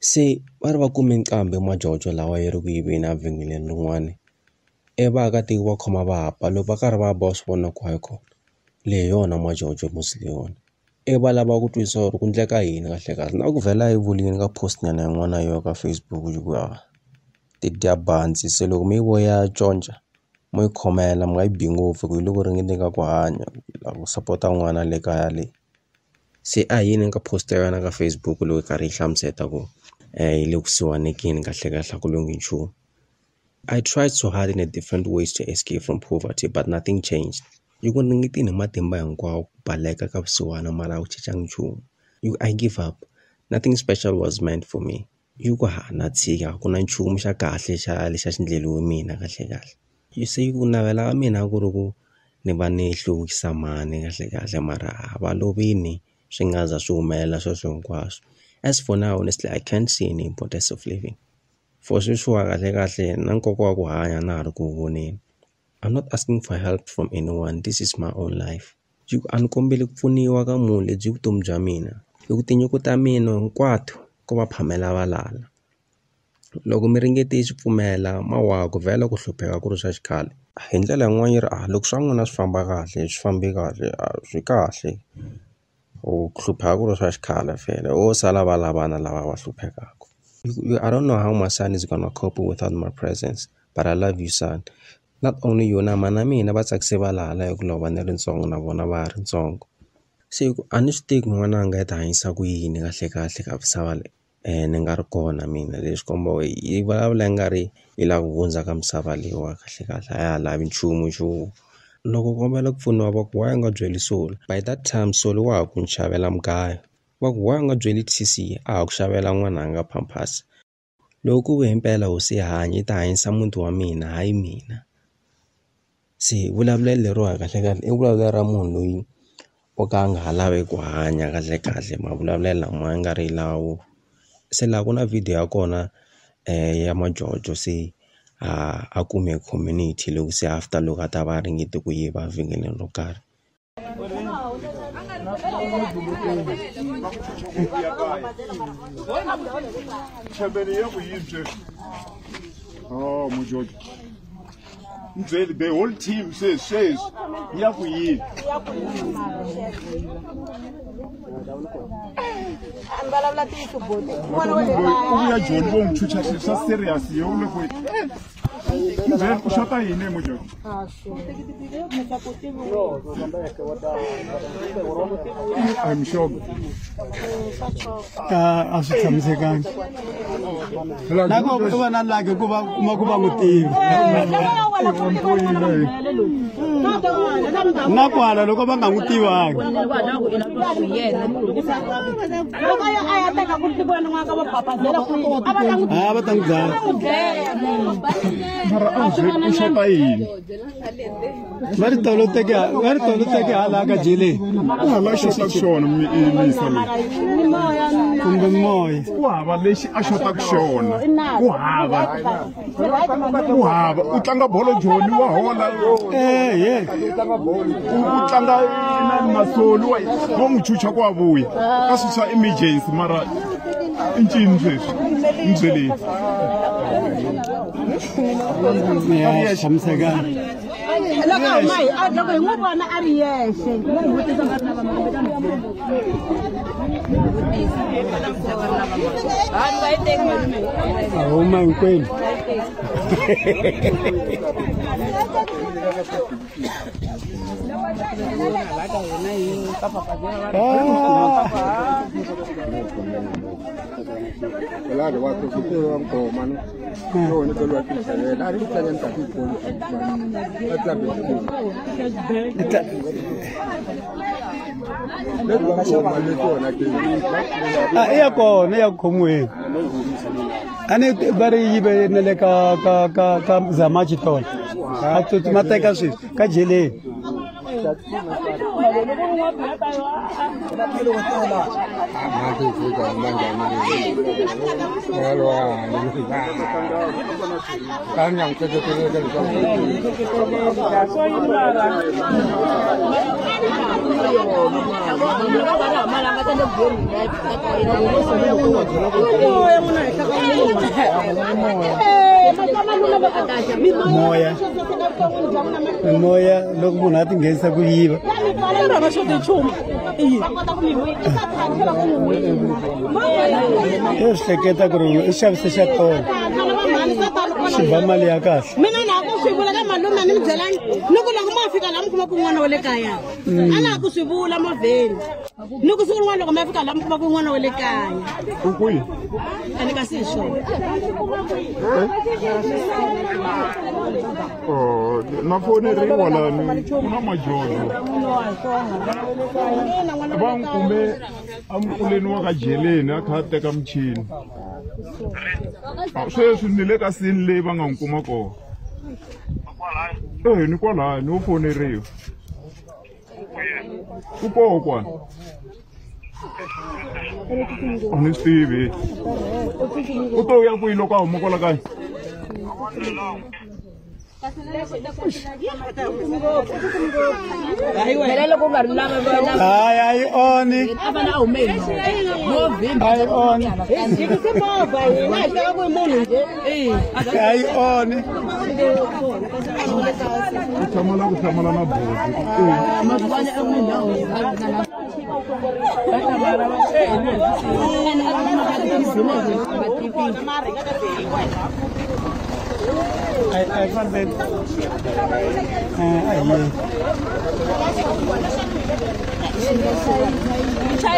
Se va ri va kume nqambi majojo lawa yi ri ku yiveni evhengeleni rin'wana vaakatiko va khoma va ba loko va karhi va ba swi vona ku hayi kona leyi yona majojo musi leyiwani va lava ku twisisa ku ri ku endleka yini kahle kahle na ku vhela yi vulini ka post nyana yin'wana yo ka Facebook yi ku ti dya bandzi se loko mi yi vo ya conca mo yi khomela mi nga yi bi ngopfu ku yi le ku ringeteni ka ku hanya ku sapota n'wana le kaya le se a hi yini ka post ya yona ka Facebook loko yi karhi yi hlamuseta ku yi le kusuhanekeni kahle kahle ku lungi nchumu. I tried so hard in a different ways to escape from poverty but nothing changed. Yi ku ringetini hi matimba hinkwawo ku baleka ka vusiwana mara wu cincanga nchumu. I give up. Nothing special was meant for me. Yi ku na tshika ku na nchumu xa kahle xa lexa xindleliwe mina kahle kahle. You say ku navela ka mina ku ri ku ni va ni hluvukisa mani kahle kahle mara va lovini swi nga za swi humelela sweswo hinkwaswo. As for now honestly I can't see any importance of living. For sweswiwa kahle kahle na nkoka wa ku hanya na ha ri ku voneni. I'm not asking for help from anyone. This is my own life. A ni kombeli ku pfuniwa ka munhu lebyi vutomi bya mina. Loko tinyiko ta mina hinkwato ko va phamela valala. Loko mi ringete swi pfumela mawa ku vhela ku hlupheka ku ri swa xikhale. Hi ndlela yin'wana yi ri loko swa n'wina swi famba kahle swi fambi kahle swi kahle. Ku hlupheka ku ri swa xikhale vhele sala va lavana lava va hluphekaka. I don't know how my son is gonna cope without my presence, but I love you son. Not only you na mana mina va tsakise valala hi ku lova ni ri ntsongo na vona va ri ntsongo. Se a ni swi teki n'wananga yi ta hanyisa ku yini kahle kahle ka misava leyi ni nga ri kona mina leswi komba yi vulavula nga ri yi lava ku hundza ka misava leyiwa kahle kahle a ya lavi nchumu nchumu. Loko kombela ku pfuniwa va ku nga byeli Solo. By that time Solo wa ha ku ni xavela mugayo. Va ku nga byeli TC a ha ku xavela n'wananga pampers. Loko ku ve himpela hosi hanya yi ta hanyisa muti wa mina hayi mina. Se vulavulelo lero kahle kahle i vulavulelo ra munhu loyi o ka nga ha lavi ku hanya kahle kahle mavulavulelo lama nga ri lawo. Se la ku na video ya kona ya majojo se a kume community loko se after loko a ta va ringete ku yiva vhengeleni ro karhi. Oh, Mujojo. The whole team says, Yakuyi. We are John Wong Chucha, so serious. You look with Shota in Mujo. I'm sure. I should come second. Like a Kuba motive. Nakwala loko va nga n'wi tivangi. Va ta n'wi dlaya. Va ri tolo teke hala ka jele. La xota ku xona misa leyi. Kumbe moya. Ku hava lexi a xota ku xona. Ku hava. U tlanga bolo Joni wa hola. U tlanga na Masolo wa n'wi chucha ku avuya. Ka swi swa emergency mara incini sweswi. Ndzeleni. Ya xamiseka. Loko hi n'wi vona a ri yexe. Huma hinkwenu. Iya kona ya khomweni. Ani bari yibe nele ka zamachi ton. A tsutsuma teka swilo ka jeleni. moya loko munhu a tinghenisa ku yiva yo swi hleketa ku ri i xavise xa tona xi ba mali ya kahle mina na ku swi vula ka malume ni mi byelangi ni ku loko ma fika laha mi kuma ku n'wana wa le kaya a na ku swi vula movheni ni ku siku rin'wana loko ma fika laha mi kuma ku n'wana wa le kaya ukwihi a ni ka si hi swona na foneriwa lani ku na majojo va n'wi kume emkuleni wa ka jeleni a kha a teka michini sweswi ni le ka sini leyi va nga n'wi kuma kona ni kwalani wo foneriwa u koho kwani a ni swi tivi u to ya kwihi loko a huma kwala kaya hayi a yi oni a yi oni a yi oni u tshamala na I found that.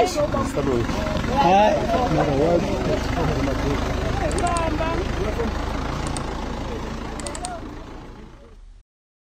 Hi.